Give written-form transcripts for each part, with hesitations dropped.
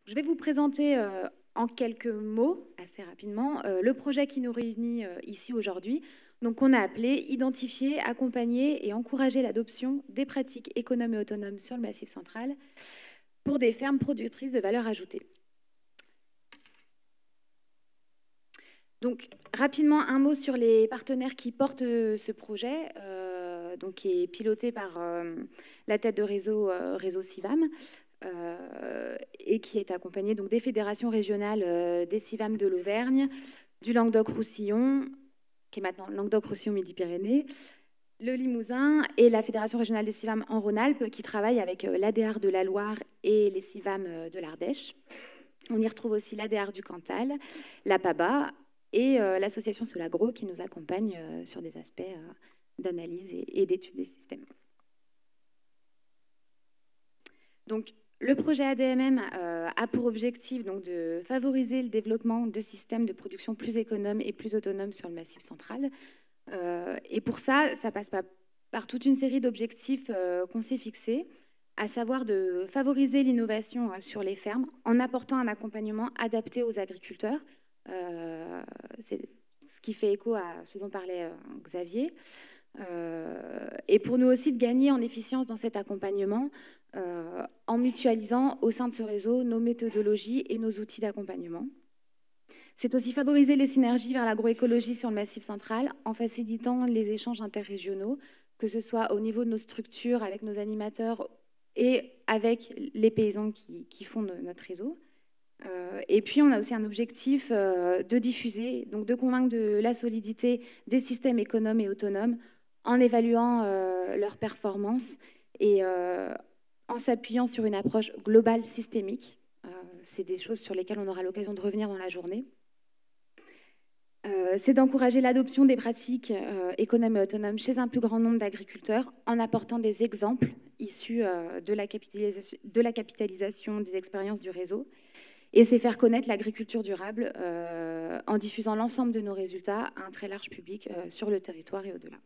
Je vais vous présenter en quelques mots, assez rapidement, le projet qui nous réunit ici aujourd'hui. Donc, on a appelé identifier, accompagner et encourager l'adoption des pratiques économes et autonomes sur le Massif central pour des fermes productrices de valeur ajoutée. Donc, rapidement, un mot sur les partenaires qui portent ce projet, donc, qui est piloté par la tête de réseau, réseau CIVAM, et qui est accompagné donc, des fédérations régionales des CIVAM de l'Auvergne, du Languedoc-Roussillon, qui est maintenant Languedoc-Roussillon-Midi-Pyrénées, le Limousin et la Fédération régionale des CIVAM en Rhône-Alpes, qui travaille avec l'ADR de la Loire et les CIVAM de l'Ardèche. On y retrouve aussi l'ADR du Cantal, la PABA et l'association Solagro, qui nous accompagne sur des aspects d'analyse et d'études des systèmes. Donc, le projet ADMM a pour objectif donc, de favoriser le développement de systèmes de production plus économes et plus autonomes sur le Massif central. Et pour ça, ça passe par toute une série d'objectifs qu'on s'est fixés, à savoir de favoriser l'innovation sur les fermes en apportant un accompagnement adapté aux agriculteurs. C'est ce qui fait écho à ce dont parlait Xavier. Et pour nous aussi de gagner en efficience dans cet accompagnement en mutualisant au sein de ce réseau nos méthodologies et nos outils d'accompagnement. C'est aussi favoriser les synergies vers l'agroécologie sur le Massif central en facilitant les échanges interrégionaux, que ce soit au niveau de nos structures avec nos animateurs et avec les paysans qui font notre réseau. Et puis, on a aussi un objectif de diffuser, donc de convaincre de la solidité des systèmes économes et autonomes en évaluant leurs performances et en s'appuyant sur une approche globale systémique. C'est des choses sur lesquelles on aura l'occasion de revenir dans la journée. C'est d'encourager l'adoption des pratiques économes et autonomes chez un plus grand nombre d'agriculteurs en apportant des exemples issus de la capitalisation des expériences du réseau. Et c'est faire connaître l'agriculture durable en diffusant l'ensemble de nos résultats à un très large public sur le territoire et au-delà.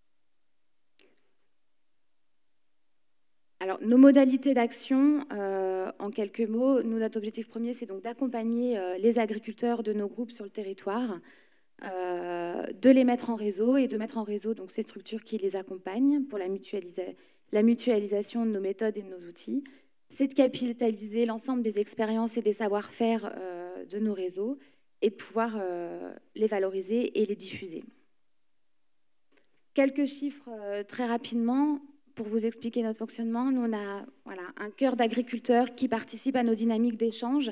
Alors, nos modalités d'action, en quelques mots, notre objectif premier, c'est donc d'accompagner les agriculteurs de nos groupes sur le territoire, de les mettre en réseau et de mettre en réseau donc, ces structures qui les accompagnent pour la mutualisation de nos méthodes et de nos outils. C'est de capitaliser l'ensemble des expériences et des savoir-faire de nos réseaux et de pouvoir les valoriser et les diffuser. Quelques chiffres très rapidement. Pour vous expliquer notre fonctionnement, nous, on a un cœur d'agriculteurs qui participent à nos dynamiques d'échange,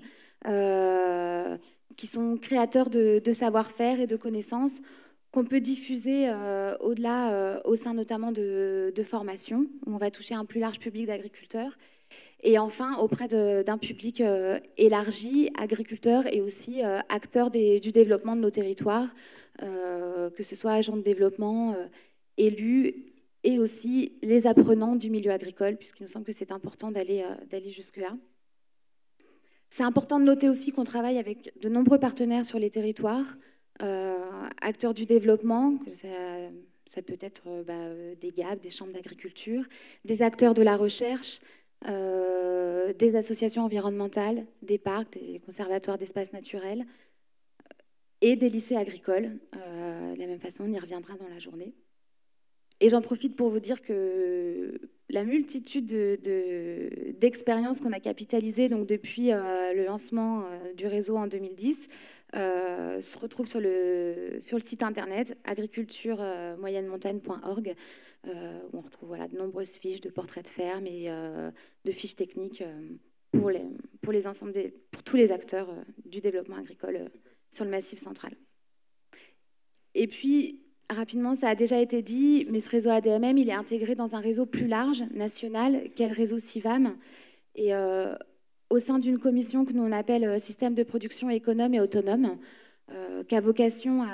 qui sont créateurs de savoir-faire et de connaissances qu'on peut diffuser au-delà, au sein notamment de formations, où on va toucher un plus large public d'agriculteurs. Et enfin, auprès d'un public élargi, agriculteurs et aussi acteurs du développement de nos territoires, que ce soit agents de développement, élus, et aussi les apprenants du milieu agricole, puisqu'il nous semble que c'est important d'aller jusque-là. C'est important de noter aussi qu'on travaille avec de nombreux partenaires sur les territoires, acteurs du développement, que ça peut être des GAB, des chambres d'agriculture, des acteurs de la recherche, des associations environnementales, des parcs, des conservatoires d'espaces naturels et des lycées agricoles. De la même façon, on y reviendra dans la journée. Et j'en profite pour vous dire que la multitude d'expériences qu'on a capitalisées donc depuis le lancement du réseau en 2010 se retrouve sur le site internet agriculturemoyennemontagne.org où on retrouve de nombreuses fiches de portraits de ferme et de fiches techniques pour tous les acteurs du développement agricole sur le Massif central. Et puis, rapidement, ça a déjà été dit, mais ce réseau ADMM, il est intégré dans un réseau plus large, national, qu'est le réseau CIVAM. Et au sein d'une commission que nous on appelle Système de production économe et autonome, qui a vocation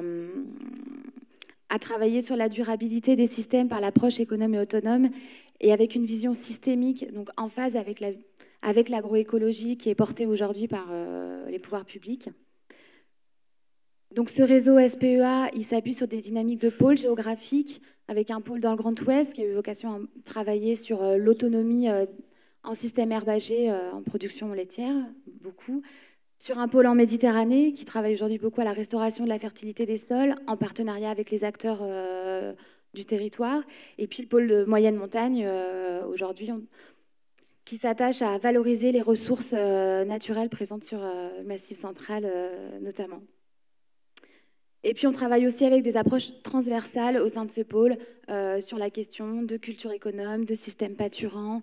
à travailler sur la durabilité des systèmes par l'approche économe et autonome, et avec une vision systémique, donc en phase avec l'agroécologie qui est portée aujourd'hui par les pouvoirs publics. Donc ce réseau SPEA, il s'appuie sur des dynamiques de pôles géographiques, avec un pôle dans le Grand Ouest qui a eu vocation à travailler sur l'autonomie en système herbagé, en production laitière, beaucoup, sur un pôle en Méditerranée qui travaille aujourd'hui beaucoup à la restauration de la fertilité des sols, en partenariat avec les acteurs du territoire, et puis le pôle de moyenne montagne, aujourd'hui, qui s'attache à valoriser les ressources naturelles présentes sur le Massif central notamment. Et puis on travaille aussi avec des approches transversales au sein de ce pôle sur la question de culture économe, de système pâturant,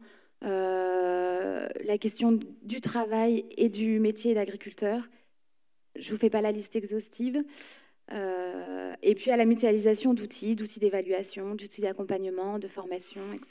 la question du travail et du métier d'agriculteur. Je ne vous fais pas la liste exhaustive. Et puis à la mutualisation d'outils d'évaluation, d'outils d'accompagnement, de formation, etc.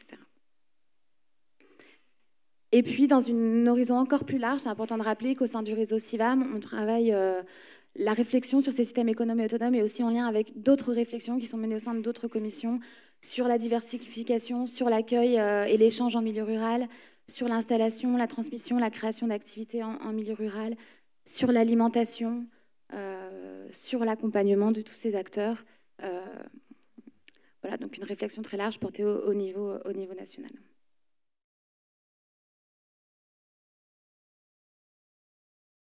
Et puis, dans un horizon encore plus large, c'est important de rappeler qu'au sein du réseau CIVAM, on travaille la réflexion sur ces systèmes économiques autonomes et aussi en lien avec d'autres réflexions qui sont menées au sein d'autres commissions sur la diversification, sur l'accueil et l'échange en milieu rural, sur l'installation, la transmission, la création d'activités en milieu rural, sur l'alimentation, sur l'accompagnement de tous ces acteurs. Voilà, donc une réflexion très large portée au niveau national.